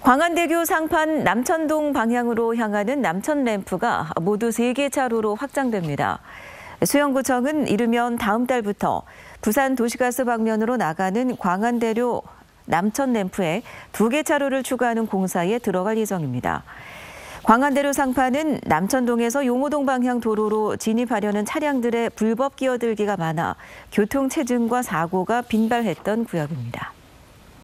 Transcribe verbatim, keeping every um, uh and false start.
광안대교 상판 남천동 방향으로 향하는 남천램프가 모두 세 개 차로로 확장됩니다. 수영구청은 이르면 다음 달부터 부산 도시가스 방면으로 나가는 광안대교 남천램프에 두 개 차로를 추가하는 공사에 들어갈 예정입니다. 광안대교 상판은 남천동에서 용호동 방향 도로로 진입하려는 차량들의 불법 끼어들기가 많아 교통체증과 사고가 빈발했던 구역입니다.